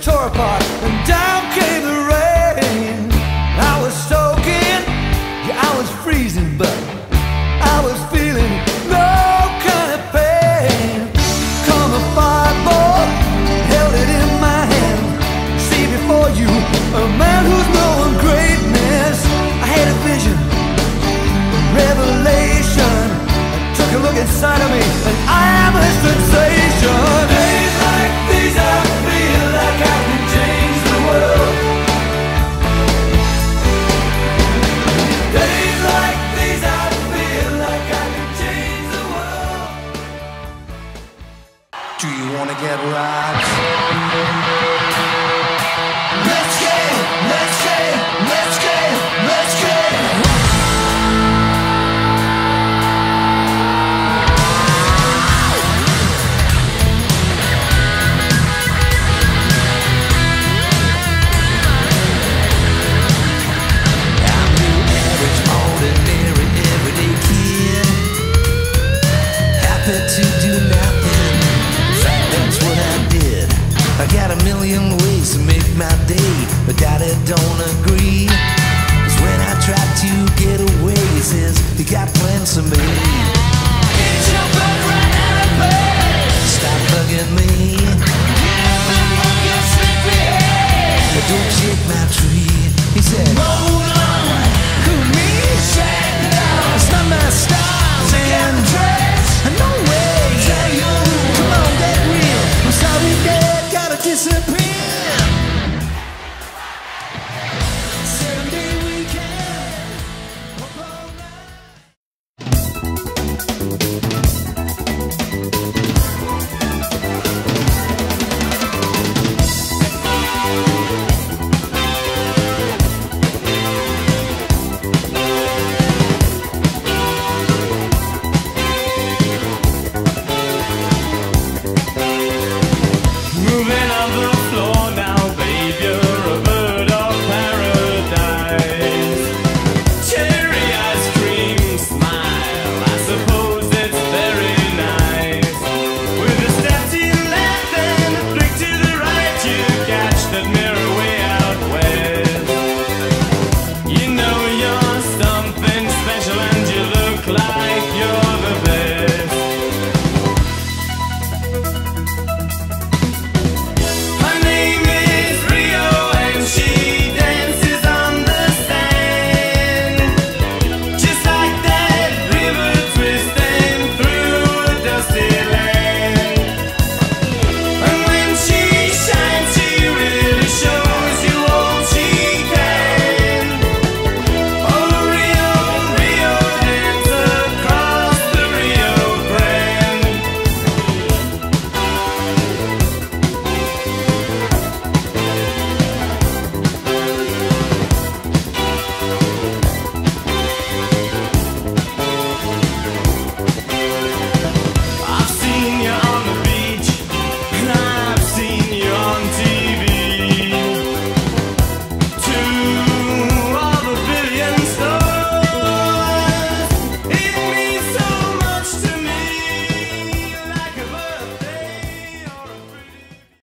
tore apart, and down came the rain. I was soaking, yeah, I was freezing, but I was feeling no kind of pain. Come a fireball, held it in my hand. See before you a man who's known greatness. I had a vision, a revelation. I took a look inside of me, and I am a sensation. Days like these, I feel like I can change the world. Days like these, I feel like I can change the world. Do you wanna get right? Let's get, let's get, let's get, let's get. I'm your average, ordinary, everyday kid. Happy to do nothing. In fact, that's what I did. I got a million ways to make my day, but Daddy don't agree. 'Cause when I try to get away, he says, you got plans for me.